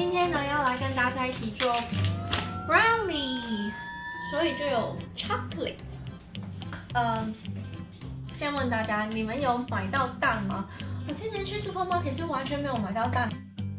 今天呢要来跟大家一起做 brownie， 所以就有 chocolate。先问大家，你们有买到蛋吗？我今年去 supermarket 是完全没有买到蛋。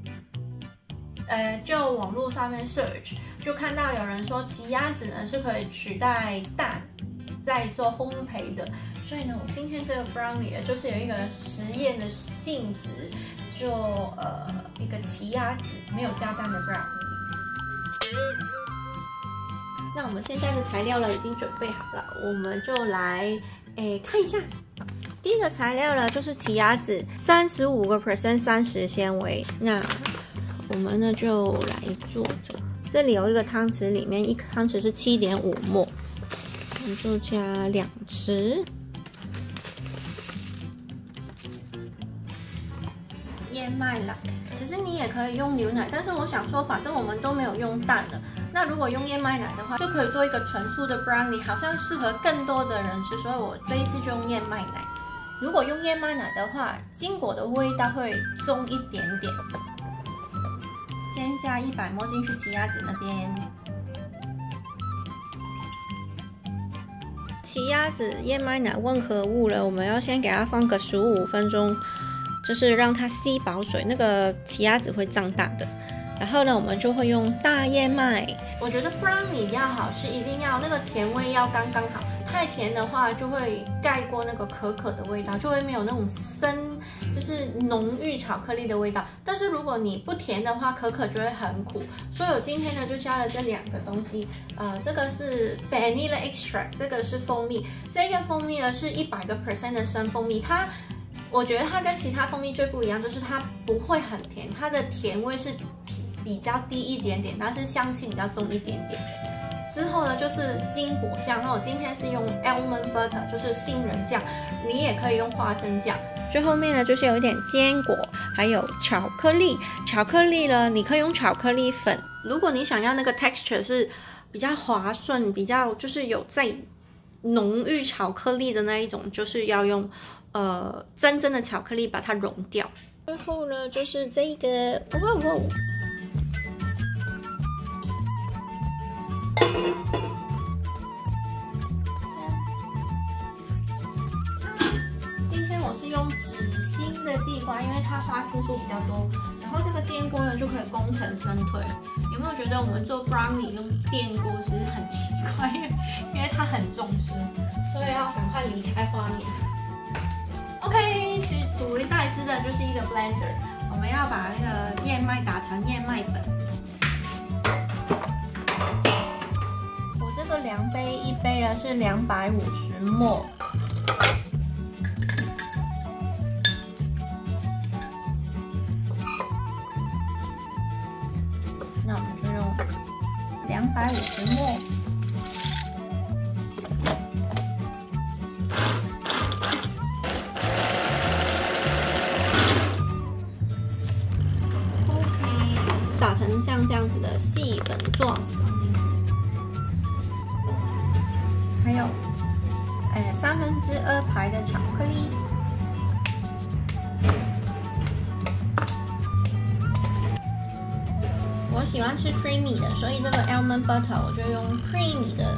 就网络上面 search 就看到有人说奇亚籽呢是可以取代蛋在做烘焙的，所以呢，我今天这个 brownie 就是有一个实验的性质，就一个奇亚籽没有加蛋的 brownie。那我们现在的材料呢已经准备好了，我们就来看一下。第一个材料呢就是奇亚籽，35% 30纤维。那我们呢就来做着，这里有一个汤匙，里面1汤匙是7.5ml，我们就加2匙燕麦奶。其实你也可以用牛奶，但是我想说，反正我们都没有用蛋了，那如果用燕麦奶的话，就可以做一个纯素的 brownie， 好像适合更多的人吃，所以我这一次就用燕麦奶。如果用燕麦奶的话，坚果的味道会重一点点。先加100ml进去奇亚籽那边，奇亚籽、燕麦奶混合物了，我们要先给它放个15分钟，就是让它吸饱水，那个奇亚籽会胀大的。然后呢，我们就会用大燕麦。我觉得 brownie 要好是一定要那个甜味要刚刚好，太甜的话就会盖过那个可可的味道，就会没有那种就是浓郁巧克力的味道。但是如果你不甜的话，可可就会很苦。所以我今天呢就加了这2个东西，这个是 vanilla extract， 这个是蜂蜜。这个蜂蜜呢是100% 的生蜂蜜，我觉得它跟其他蜂蜜最不一样，就是它不会很甜，它的甜味是比较低一点点，但是香气比较重一点点。之后呢，就是坚果酱。那我今天是用 almond butter， 就是杏仁酱，你也可以用花生酱。最后面呢，就是有一点坚果，还有巧克力。巧克力呢，你可以用巧克力粉。如果你想要那个 texture 是比较滑顺，比较就是有在浓郁巧克力的那一种，就是要用真正的巧克力把它溶掉。最后呢，就是这个，今天我是用纸心的地瓜，因为它花青素比较多。然后这个电锅呢就可以功成身退。有没有觉得我们做 brownie 用电锅其实很奇怪，因为它很重视，所以要赶快离开画面。OK， 其实取而代之的就是一个 blender， 我们要把那个燕麦打成燕麦粉。这个量杯1杯呢是250ml，那我们就用250ml。OK， 打成像这样子的细粉状。还有2/3排的巧克力，我喜欢吃 creamy 的，所以这个 almond butter 我就用 creamy 的。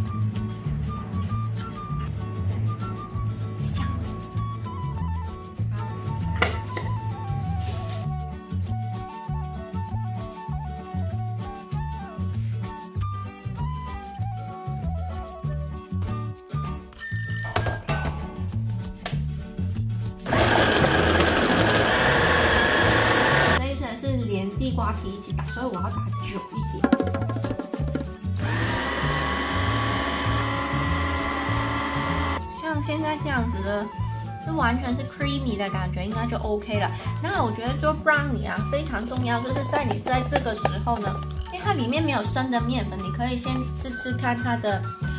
地瓜皮一起打，所以我要打久一点。像现在这样子的，是完全是 creamy 的感觉，应该就 OK 了。那我觉得做 brownie 啊，非常重要，就是你在这个时候呢，因为它里面没有生的面粉，你可以先吃看它的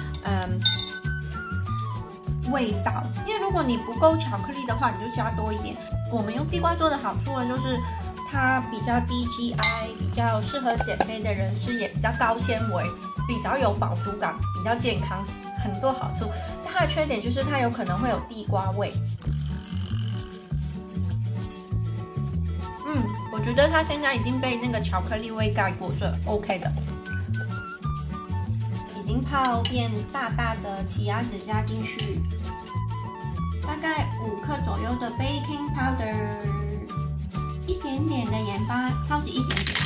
味道。因为如果你不够巧克力的话，你就加多一点。我们用地瓜做的好处呢，就是它比较低 GI， 比较适合减肥的人吃，也比较高纤维，比较有饱足感，比较健康，很多好处。它的缺点就是它有可能会有地瓜味。 我觉得它现在已经被那个巧克力味盖过，所以 OK 的。已经泡变大大的奇亚籽加进去，大概5克左右的 baking powder， 一点点的盐巴，超级一点点。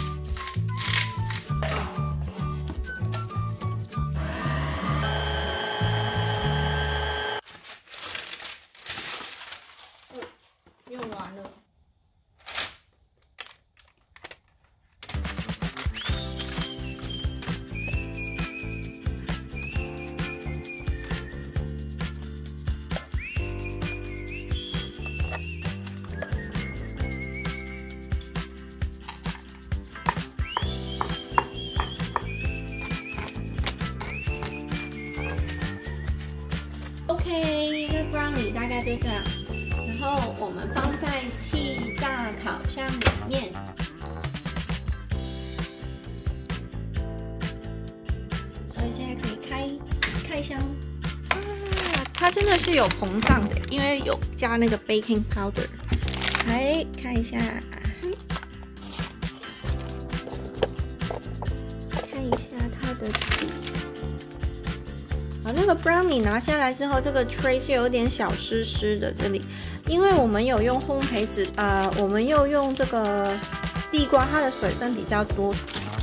用完了。OK， 这 brownie 大概就这样。然后我们放在气炸烤箱里面，所以现在可以开箱啊！它真的是有膨胀的，因为有加那个 baking powder。来看一下，看一下它的底。那个 brownie 拿下来之后，这个 tray 是有点小湿湿的这里，因为我们有用烘焙纸，我们又用这个地瓜，它的水分比较多。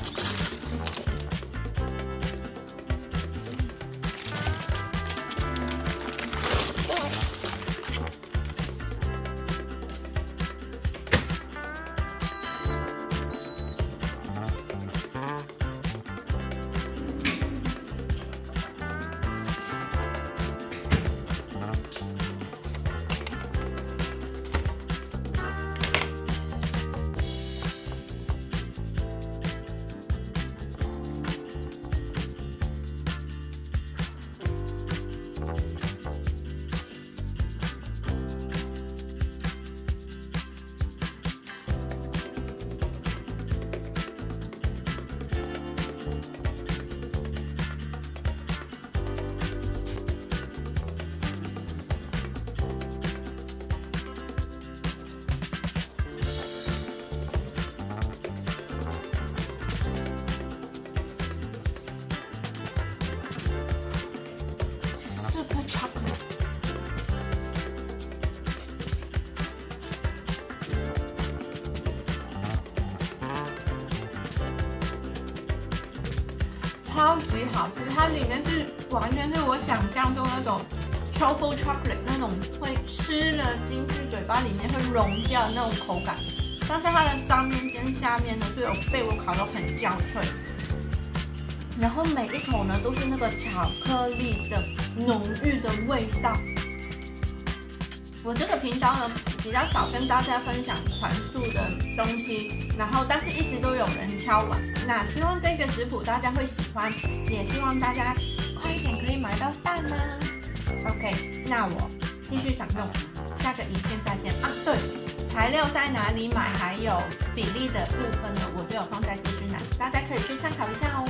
超级好吃，它里面是完全是我想象中那种 truffle chocolate 那种会吃了进去嘴巴里面会融掉的那种口感，但是它的上面跟下面呢就有被我烤得很焦脆，然后每一口呢都是那个巧克力的浓郁的味道。我这个频道呢比较少跟大家分享传速的东西，然后但是一直都有人敲碗，那希望这个食谱大家会喜欢，也希望大家快一点可以买到蛋啊。OK， 那我继续享用，下个影片再见啊！对，材料在哪里买，还有比例的部分呢，我都有放在资讯栏，大家可以去参考一下哦。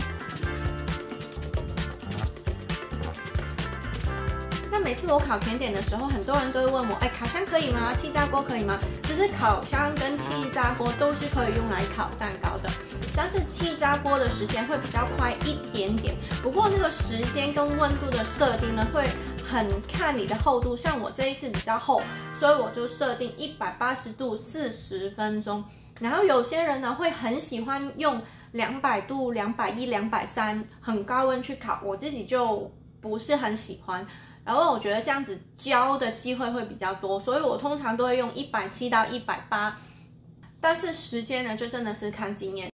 那每次我烤甜点的时候，很多人都会问我，烤箱可以吗？气炸锅可以吗？其实烤箱跟气炸锅都是可以用来烤蛋糕的，但是气炸锅的时间会比较快一点点。不过那个时间跟温度的设定呢，会很看你的厚度。像我这一次比较厚，所以我就设定180度40分钟。然后有些人呢会很喜欢用200度、210、230很高温去烤，我自己就不是很喜欢。然后我觉得这样子焦的机会会比较多，所以我通常都会用170到180，但是时间呢就真的是看经验。